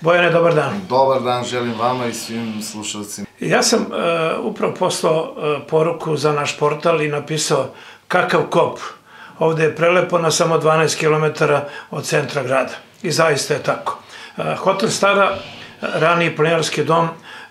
Bojane, dobar dan. Dobar dan, želim vama i svim slušalcima. Ja sam upravo poslao poruku za naš portal i napisao kakav kop. Ovde je prelepo na samo 12 km od centra grada. I zaista je tako. Hotel Stara, raniji planinarski dom,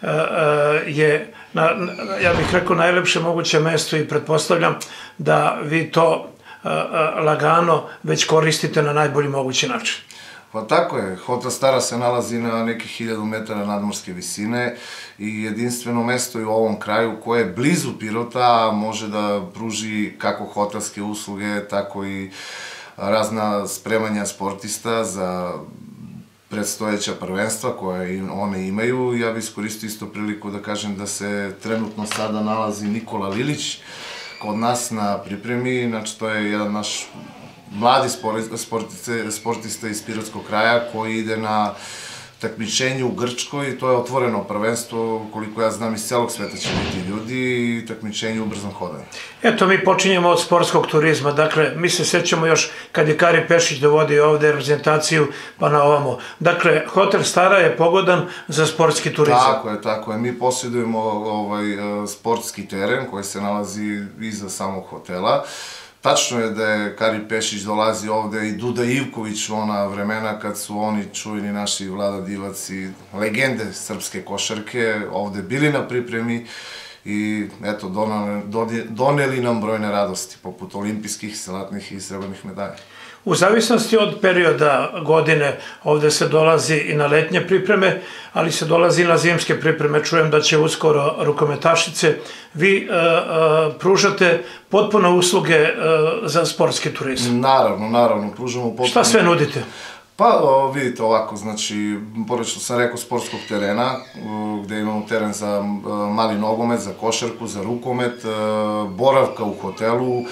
je, ja bih rekao, najlepše moguće mesto i pretpostavljam da vi to lagano već koristite na najbolji mogući način. Pa tako je, Hotel Stara se nalazi na nekih 1000 metara nadmorske visine i jedinstveno mesto je u ovom kraju koje je blizu Pirota, može da pruži kako hotelske usluge, tako i razna spremanja sportista za predstojeća prvenstva koje one imaju. Ja bih iskoristio isto priliku da kažem da se trenutno sada nalazi Nikola Lilić kod nas na pripremi, znači to je jedan naš mladi sportista iz Pirotskog kraja koji ide na takmičenju u Grčkoj i to je otvoreno prvenstvo, koliko ja znam iz celog sveta će biti ljudi i takmičenju u brzom hodanju. Eto, mi počinjemo od sportskog turizma, dakle, mi se sećamo još kad je Kari Pešić dovodio ovde reprezentaciju pa na ovamo. Dakle, Hotel Stara je pogodan za sportski turizam. Tako je. Mi posjedujemo sportski teren koji se nalazi iza samog hotela. Tačno je da je Kari Pešić dolazi ovde i Duda Ivković u ona vremena kad su oni čuveni naši Vlada Divac i legende srpske košarke ovde bili na pripremi i eto, doneli nam brojne radosti poput olimpijskih, zlatnih i srebrnih medalja. U zavisnosti od perioda godine ovde se dolazi i na letnje pripreme, ali se dolazi i na zimske pripreme. Čujem da će uskoro rukometašice. Vi pružate potpuno usluge za sportski turizam. Naravno, pružamo potpuno. Šta sve nudite? Pa vidite ovako, znači, pored što sam rekao sportskog terena, gde imamo teren za mali nogomet, za košarku, za rukomet, boravka u hotelu,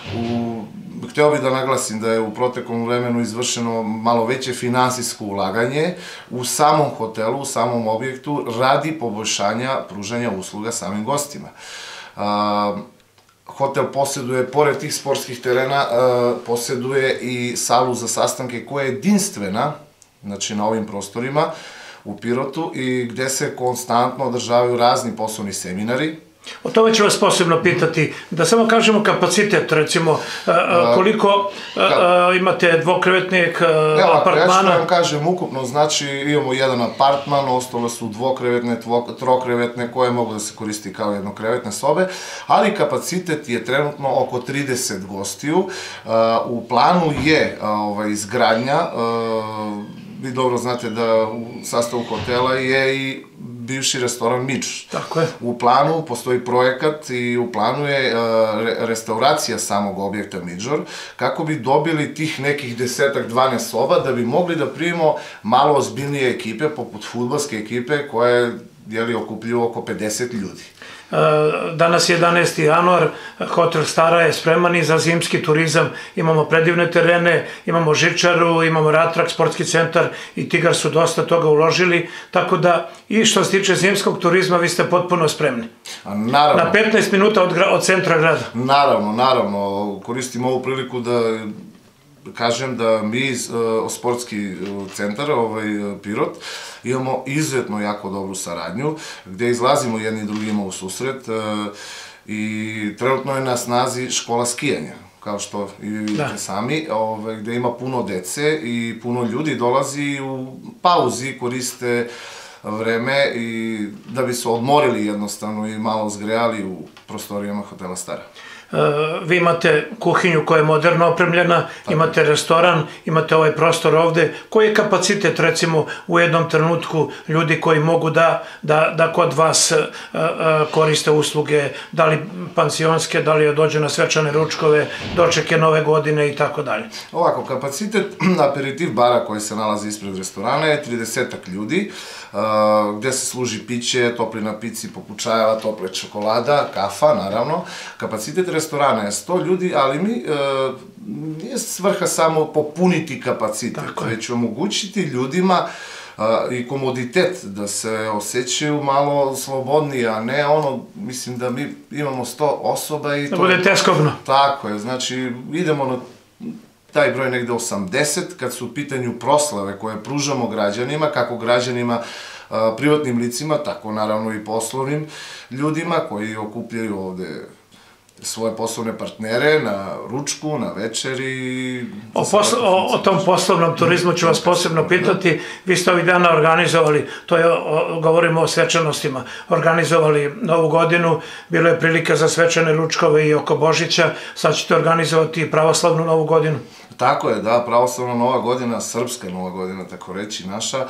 hteo bih da naglasim da je u proteklom vremenu izvršeno malo veće finansijsko ulaganje u samom hotelu, u samom objektu, radi poboljšanja pružanja usluga samim gostima. Hotel posjeduje, pored tih sportskih terena, posjeduje i salu za sastanke koja je jedinstvena, znači na ovim prostorima u Pirotu i gde se konstantno održavaju razni poslovni seminari. O tome ću vas posebno pitati, da samo kažemo kapacitet, recimo, koliko imate dvokrevetnih apartmana? Ja ću vam kažem ukupno, znači imamo jedan apartman, ostalo su dvokrevetne, trokrevetne koje mogu da se koristi kao jednokrevetne sobe, ali kapacitet je trenutno oko 30 gostiju. U planu je izgradnja, vi dobro znate da u sastavu hotela je i bivši restoran Midž. Tako je. U planu postoji projekat i u planu je restauracija samog objekta Midžor, kako bi dobili tih nekih 10-12 soba, da bi mogli da primimo malo ozbiljnije ekipe, poput fudbalske ekipe, koje okupljuju oko 50 ljudi. Danas je 11. januar, Hotel Stara je spreman i za zimski turizam. Imamo predivne terene, imamo žičaru, imamo Ratrak, sportski centar i Tigar su dosta toga uložili, tako da i što se tiče zimskog turizma vi ste potpuno spremni. Naravno. Na 15 minuta od centra grada. Naravno. Koristim ovu priliku da kažem da mi, sportski centar, Pirot, imamo izuzetno jako dobru saradnju, gde izlazimo jedni drugima u susret i trenutno je na snazi škola skijanja, kao što i vi vidite sami, gde ima puno dece i puno ljudi dolazi u pauzi, koriste vreme i da bi se odmorili jednostavno i malo zgrejali u prostorijama Hotela Stara. Vi imate kuhinju koja je moderno opremljena, imate restoran, imate ovaj prostor ovde. Koji je kapacitet, recimo, u jednom trenutku ljudi koji mogu da kod vas koriste usluge, da li pansionske, da li dođu na svečane ručkove, dočeke nove godine i tako dalje? Ovako, kapacitet aperitiv bara koji se nalazi ispred restorana je 30-ak ljudi, gde se služi piće, topli napici poput čajeva, tople čokolada, kafa, naravno. Kapacitet restorana je 100 ljudi, ali nije svrha samo popuniti kapacitet, već omogućiti ljudima i komoditet, da se osjećaju malo slobodnije, a ne mislim da mi imamo 100 osoba i to... Da bude teskobno. Tako je, znači idemo na taj broj negde 80, kad su u pitanju proslave koje pružamo građanima, kako građanima, privatnim licima, tako naravno i poslovnim ljudima koji okupljaju ovde svoje poslovne partnere na ručku, na večeri. O tom poslovnom turizmu ću vas posebno pitati. Vi ste ovih dana organizovali, govorimo o svečanostima, organizovali Novu godinu, bilo je prilika za svečane ručkove i oko Božića, sad ćete organizovati pravoslavnu Novu godinu. Tako je, da, pravoslavna Nova godina, srpska Nova godina, tako reći, naša.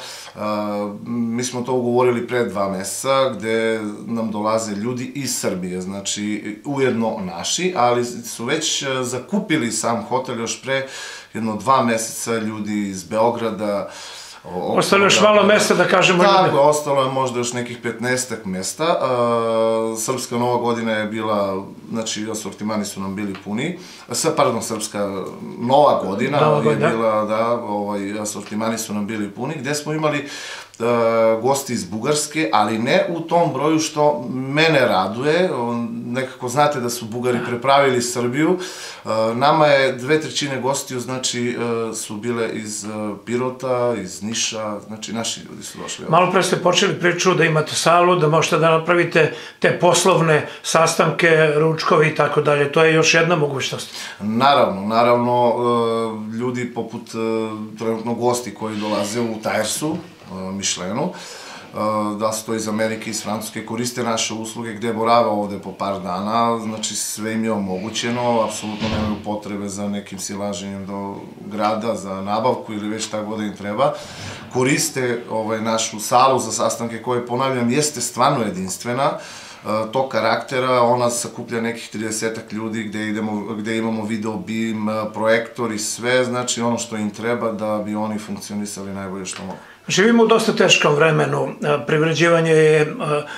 Mi smo to ugovorili pre 2 meseca, gde nam dolaze ljudi iz Srbije, znači ujedno naši, ali su već zakupili sam hotel još pre jedno 2 meseca ljudi iz Beograda. Ostalo još malo mesta da kažemo ljudima. Tako, ostalo je možda još nekih 15-ak mesta. Srpska Nova godina je bila, znači asortimani su nam bili puni. Pardon, Srpska Nova godina je bila, da, asortimani su nam bili puni, gde smo imali gosti iz Bugarske, ali ne u tom broju što mene raduje. Nekako znate da su Bugari prepravili Srbiju. Nama je 2/3 gostiju, znači, su bile iz Pirota, iz Niša, znači naši ljudi su došli. Malo pre ste počeli priču da imate salu, da možete da napravite te poslovne sastanke, ručkovi i tako dalje. To je još jedna mogućnost. Naravno, ljudi poput trenutno gosti koji dolaze u Tajersu, Mišlenu, da su to iz Amerike, iz Francuske, koriste naše usluge gde borave ovde po par dana, znači sve im je omogućeno, apsolutno nemaju potrebe za nekim silaženjem do grada, za nabavku ili već šta god da im treba. Koriste našu salu za sastanke koje, ponavljam, jeste stvarno jedinstvena, tog karaktera, ona sakuplja nekih 30-ak ljudi gde imamo video bim, projektor i sve, znači ono što im treba da bi oni funkcionisali najbolje što mogu. Živimo u dosta teškom vremenu, privređivanje je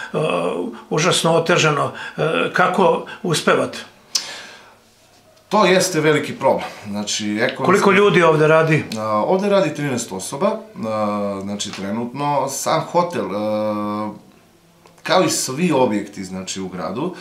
užasno otežano. Kako uspevate? To jeste veliki problem. Koliko ljudi ovde radi? Ovde radi 13 osoba, znači trenutno. Sam hotel, kao i svi objekti, znači u gradu,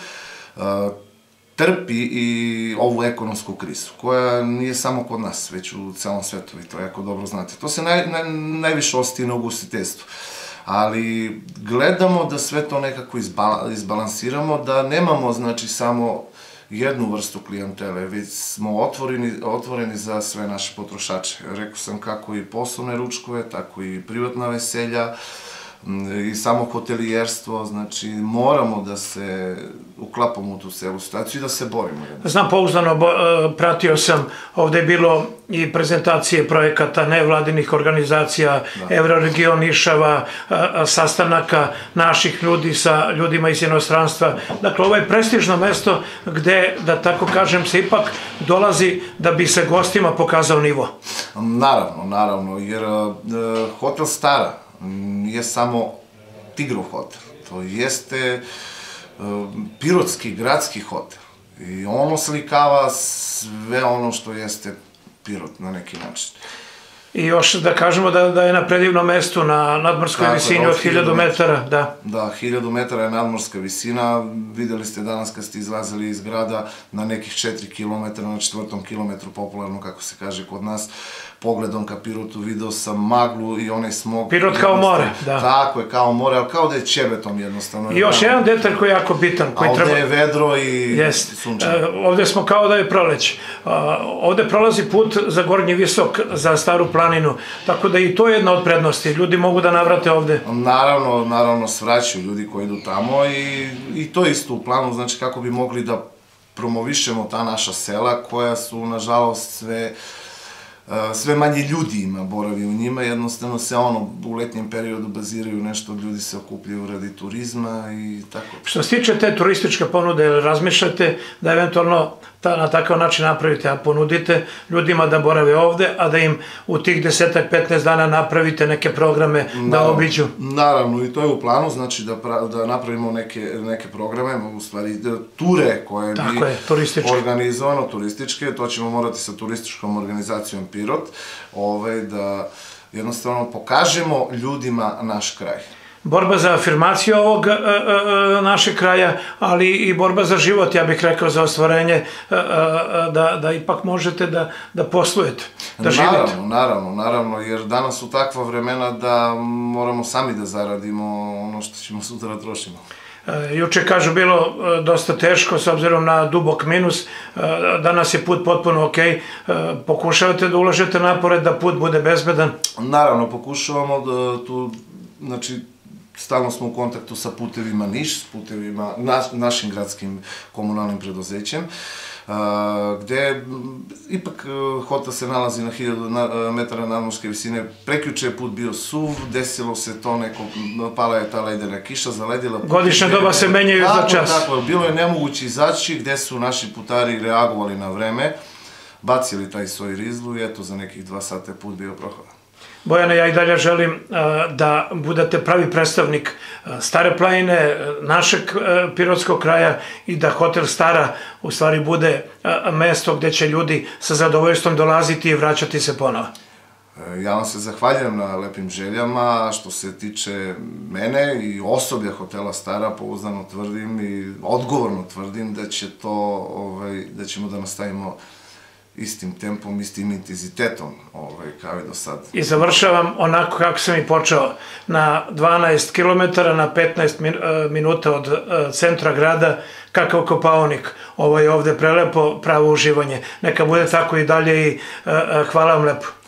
trpi i ovu ekonomsku krizu, koja nije samo kod nas, već u celom svetu, vi to jako dobro znate. To se najviše ostaje na ugostiteljstvu. Ali gledamo da sve to nekako izbalansiramo, da nemamo, znači, samo jednu vrstu klijentele, već smo otvoreni za sve naše potrošače. Rekao sam kako i poslovne ručkove, tako i privatna veselja, i samo hotelijerstvo, znači moramo da se uklapamo u tu celu situaciju i da se borimo. Znam pouzdano, pratio sam, ovde je bilo i prezentacije projekata nevladinih organizacija, Euroregion Nišava, sastanaka naših ljudi sa ljudima iz inostranstva. Dakle, ovo je prestižno mesto gde, da tako kažem, se ipak dolazi da bi se gostima pokazao nivo. Naravno, jer hotel Stara nije samo Tigrov hotel, to jeste pirotski, gradski hotel i on oslikava sve ono što jeste Pirot na neki način. I još da kažemo da je na predivnom mestu, na nadmorskoj visini od 1000 metara. Da, 1000 metara je nadmorska visina, videli ste danas kad ste izlazili iz grada na nekih 4 km, na 4. kilometru, popularno kako se kaže kod nas, pogledom ka Pirotu video sam maglu i onaj smog. Pirot kao more, da. Tako je, kao more, ali kao da je ćebetom jednostavno. I još jedan detalj koji je jako bitan. A ovde je vedro i sunčano. Ovde smo kao da je proleć. Ovde prolazi put za Gornji Visok, za Staru planinu, tako da i to je jedna od prednosti. Ljudi mogu da navrate ovde. Naravno, svraćaju ljudi koji idu tamo i to je isto u planu, znači kako bi mogli da promovišemo ta naša sela koja su, nažalost, sve manje ljudi ima boravi u njima, jednostavno se u letnjem periodu baziraju nešto, ljudi se okupljaju radi turizma i tako. Što se tiče te turističke ponude, razmišljate da eventualno na takav način napravite, a ponudite ljudima da borave ovde, a da im u tih 10-15 dana napravite neke programe da obiđu? Naravno, i to je u planu, znači da napravimo neke programe, u stvari ture koje bi organizovano, turističke, to ćemo morati sa turističkom organizacijom Pirot, da jednostavno pokažemo ljudima naš kraj. borba za afirmaciju ovog našeg kraja, ali i borba za život, ja bih rekao, za ostvarenje, da ipak možete da poslujete, da živite. Naravno, jer danas su takva vremena da moramo sami da zaradimo ono što ćemo sutra trošimo. Juče, kažu, bilo dosta teško s obzirom na dubok minus, danas je put potpuno ok, pokušavate da ulažete napore da put bude bezbedan? Naravno, pokušavamo tu, znači, stalno smo u kontaktu sa putevima Niš, s putevima, našim gradskim komunalnim preduzećem, gde ipak hotel se nalazi na 1000 metara nadmorske visine. Prekjuče je put bio suv, desilo se to neko, pala je ta ledena kiša, zaledila put. Godišnja doba se menjaju za čas. Tako, bilo je nemoguće izaći, gde su naši putari reagovali na vreme, bacili taj svoj rizlu i eto, za nekih 2 sata je put bio prohodan. Bojane, ja i dalje želim da budete pravi predstavnik Stare planine, našeg pirotskog kraja i da hotel Stara u stvari bude mesto gde će ljudi sa zadovoljstvom dolaziti i vraćati se ponovo. Ja vam se zahvaljujem na lepim željama. Što se tiče mene i osoblja hotela Stara, pouzdano tvrdim i odgovorno tvrdim da ćemo da nastavimo istim tempom, istim intenzitetom, kao i do sad. I završavam onako kako sam i počeo, na 12 km, na 15 minuta od centra grada, kakav Kopaonik. Ovo je ovde prelepo, pravo uživanje. Neka bude tako i dalje i hvala vam lepo.